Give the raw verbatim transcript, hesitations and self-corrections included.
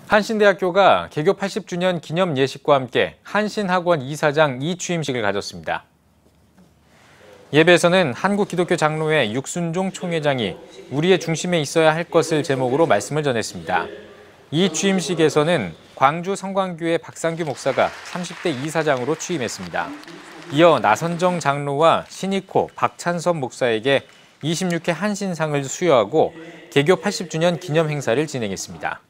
한신대학교가 개교 팔십 주년 기념 예식과 함께 한신학원 이사장 이취임식을 가졌습니다. 예배에서는 한국기독교 장로회 육순종 총회장이 우리의 중심에 있어야 할 것을 제목으로 말씀을 전했습니다. 이 취임식에서는 광주 성광교회 박상규 목사가 삼십 대 이사장으로 취임했습니다. 이어 나선정 장로와 신익호, 박찬섭 목사에게 이십육 회 한신상을 수여하고 개교 팔십 주년 기념 행사를 진행했습니다.